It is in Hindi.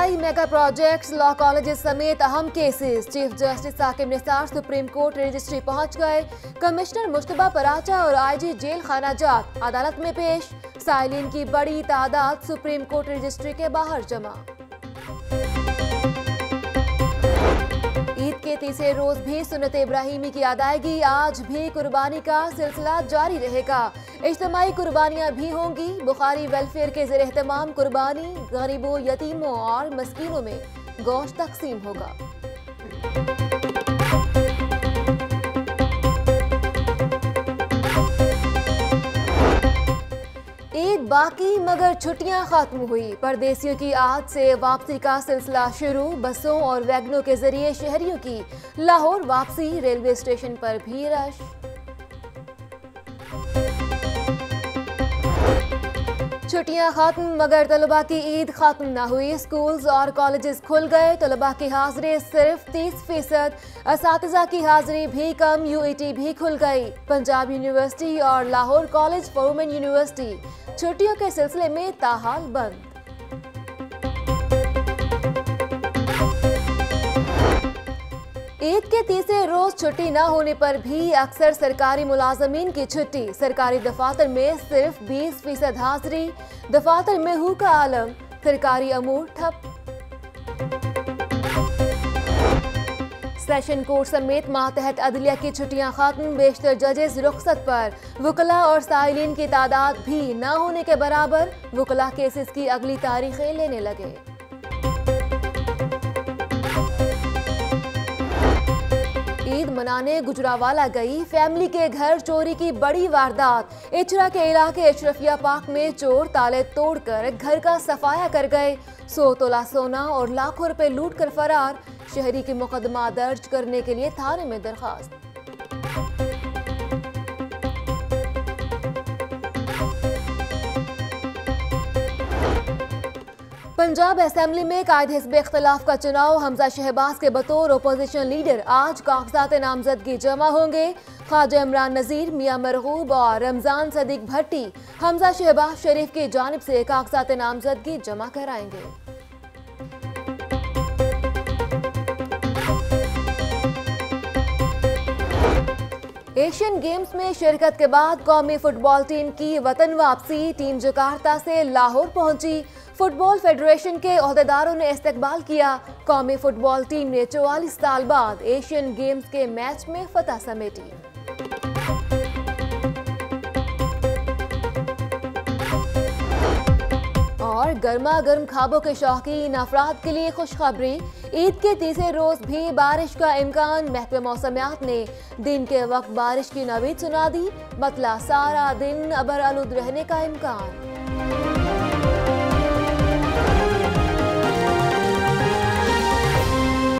BI mega projects, law colleges समेत अहम cases. Chief justice Saqib Nisar supreme court registry पहुंच गए। कमिश्नर मुश्तबा पराचा और IG जेल खाना जात अदालत में पेश। साइलिन की बड़ी तादाद सुप्रीम कोर्ट रजिस्ट्री के बाहर जमा। ईद के तीसरे रोज भी सुन्नत इब्राहिमी की अदायगी। आज भी कुर्बानी का सिलसिला जारी रहेगा। इज्तिमाई कुर्बानियां भी होंगी। बुखारी वेलफेयर के ज़ेर एहतमाम कुर्बानी, गरीबों, यतीमों और मस्कीनों में गोश्त तकसीम होगा। ईद बाकी मगर छुट्टियां खत्म हुई। परदेसियों की आज से वापसी का सिलसिला शुरू। बसों और वैगनों के जरिए शहरियों की लाहौर वापसी। रेलवे स्टेशन पर भी रश। छुट्टियां खत्म मगर तलबा की ईद खत्म न हुई। स्कूल्स और कॉलेजेस खुल गए। तलबा की हाजिरी सिर्फ 30%। असातिज़ा की हाजिरी भी कम। UET भी खुल गई। पंजाब यूनिवर्सिटी और Lahore college for women university छुट्टियों के सिलसिले में ताहाल बंद। ईद के तीसरे रोज छुट्टी न होने पर भी अक्सर सरकारी मुलाजमीन की छुट्टी। सरकारी दफातर में सिर्फ 20% हाजिरी। दफातर में हू का आलम। सरकारी अमूर ठप। सेशन कोर्ट समेत मातहत अदलिया की छुट्टियां खत्म। बेशतर जजेस रुखसत पर। वकला और साइलिन की तादाद भी न होने के बराबर। वकला केसेस की अगली तारीखें लेने लगे। ईद मनाने गुजरावाला गई। फैमिली के घर चोरी की बड़ी वारदात। इचरा के इलाके अशरफिया पार्क में चोर ताले तोड़कर घर का सफाया कर गए। 100 तोला सोना और लाखों रुपए लूट कर फरार। शहरी की मुकदमा दर्ज करने के लिए थाने में दरखास्त। पंजाब असेंबली में कायद हिस्ब इख्तिलाफ का चुनाव। हमजा शहबाज के बतौर अपोजिशन लीडर आज कागजात नामजदगी जमा होंगे। ख्वाजा इमरान नज़ीर, मियां मरगूब और रमजान सदीक भट्टी हमजा शहबाज शरीफ की जानिब से कागजात नामजदगी जमा कराएंगे। एशियन गेम्स में शिरकत के बाद कौमी फुटबॉल टीम की वतन वापसी। टीम जकार्ता से लाहौर पहुंची। फुटबॉल फेडरेशन के ओहदेदारों ने इस्तकबाल किया। कौमी फुटबॉल टीम ने 44 साल बाद एशियन गेम्स के मैच में फतह समेटी। और गर्मा गर्म खाबों के शौकीन अफराद के लिए खुशखबरी। ईद के तीसरे रोज भी बारिश का इम्कान। महकमा मौसमियात ने दिन के वक्त बारिश की नवीद सुना दी। मतला सारा दिन अबर आलूद रहने का इम्कान।